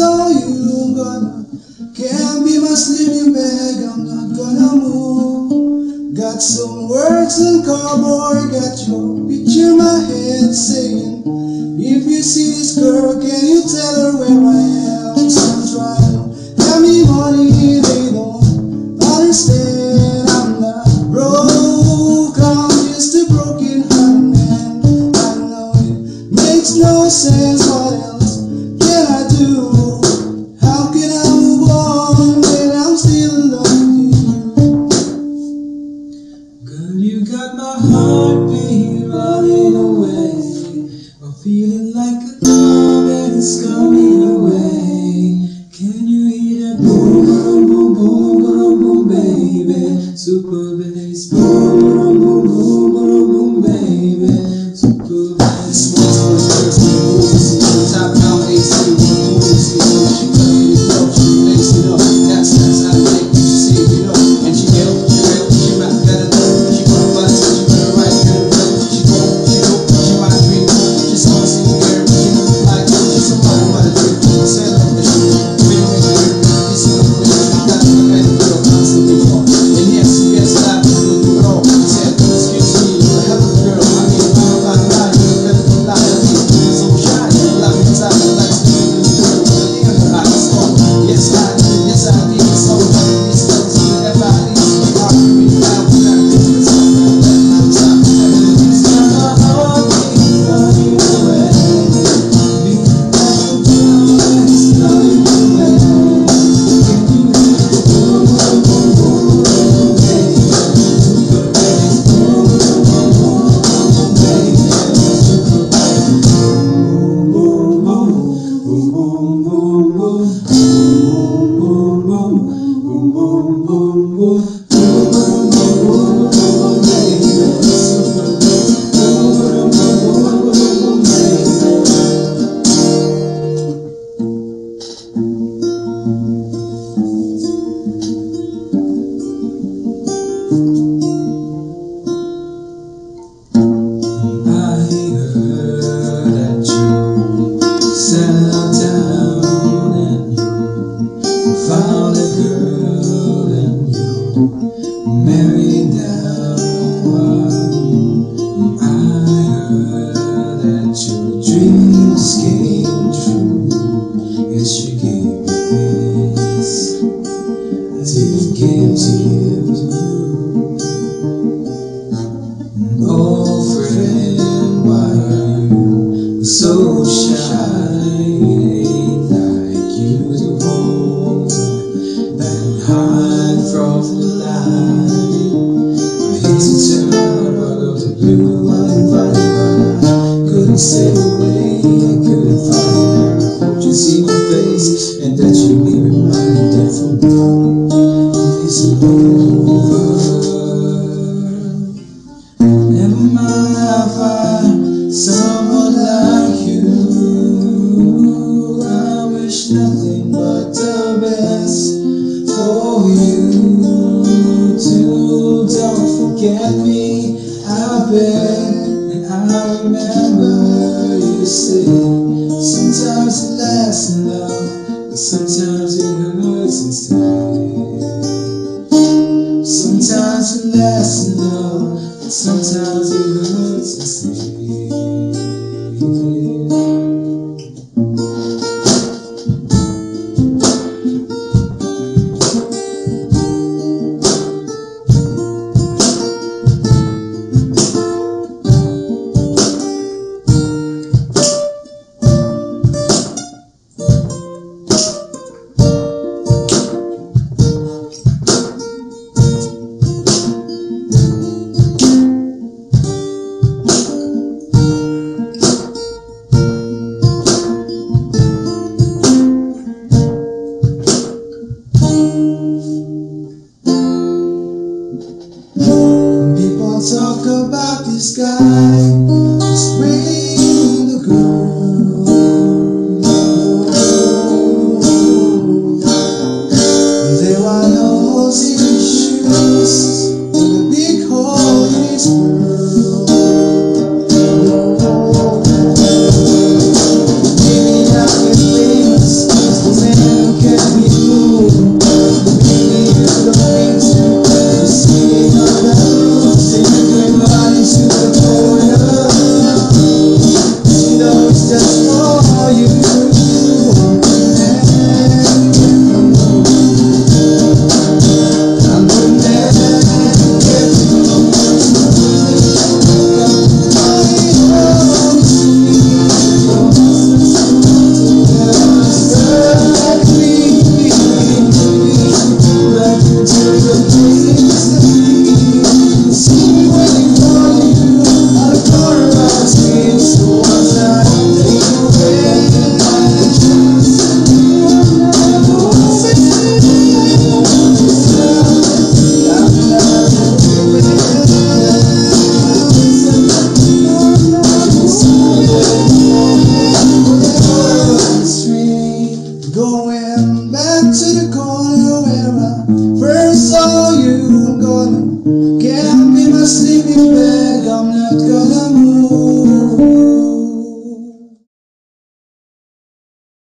so you gonna can't be my sleeping bag. I'm not gonna move. Got some words in cardboard, got your picture in my head saying, if you see this girl, can you tell her where I am? Some try to tell me money, they don't understand. I'm not broke, I'm just a broken heart man. I know it makes no sense, what else can I do? How can I move on when I'm still in love with you? Girl, you got my heartbeat running away, I'm feeling like a drum and it's coming away. Can you hear that boom, boom, boom, boom, boom, boom, baby? Superbass, boom, boom, boom, boom, boom, boom, baby. Superbass. Top down AC, she tell me to go, she makes it up. That's how I think you see it up. And she get up, she back, better know. She gonna bust, she better right, better play. She go, she might drink. She's gonna see the girl, she look like she's somebody but a drink. Set up the shoe, bring me the drink. It's a little bit, that's the kind of girl I'm looking for. And yes, that is what you know. Said, excuse me, you're a hell of a girl. I mean, I'm about to lie, you're a better than lie. So shy, you love me inside, I like to do this girl. The thing in her eyes, yes, I did, yes, I did. So many these things, whatever I need, you are to be down, you gotta do this. Found a girl and you married now. I heard that your dreams came true. Yes, you gave me things I didn't give to you. Oh friend, why are you so shy? From the line, I hate to turn out of the blue. I invited, but I couldn't stay away. I couldn't find her. I hope you see my face and that you'll be reminded that for me it's over. Never mind, I'll find someone like you. I wish nothing but the best for you. Don't forget me, I beg, and I remember you said, sometimes it lasts in love, but sometimes it hurts instead. Sometimes it lasts in love, but sometimes it hurts instead. Can't be my sleeping bag, I'm not gonna